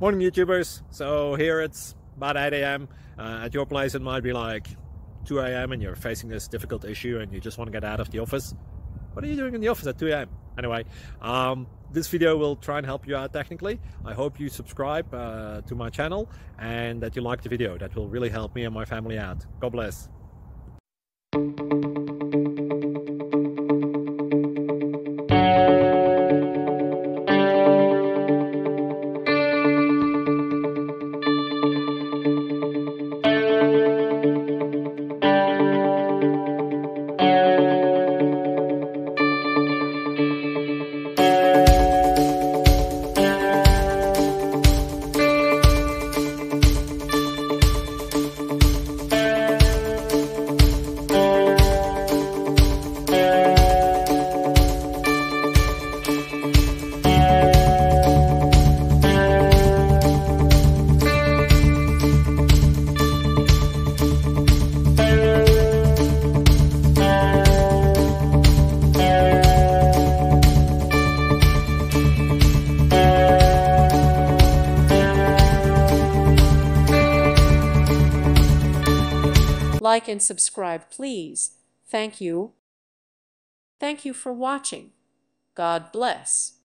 Morning YouTubers. So here it's about 8 a.m. At your place it might be like 2 a.m. and you're facing this difficult issue and you just want to get out of the office. What are you doing in the office at 2 a.m.? Anyway, this video will try and help you out technically. I hope you subscribe to my channel and that you like the video. That will really help me and my family out. God bless. Like and subscribe, please. Thank you. Thank you for watching. God bless.